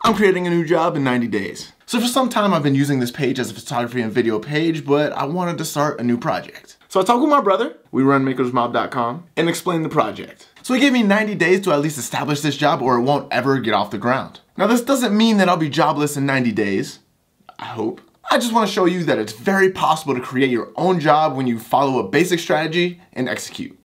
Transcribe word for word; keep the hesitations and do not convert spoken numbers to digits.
I'm creating a new job in ninety days. So for some time I've been using this page as a photography and video page, but I wanted to start a new project. So I talked with my brother, we run makers mob dot com, and explained the project. So he gave me ninety days to at least establish this job or it won't ever get off the ground. Now this doesn't mean that I'll be jobless in ninety days, I hope. I just want to show you that it's very possible to create your own job when you follow a basic strategy and execute.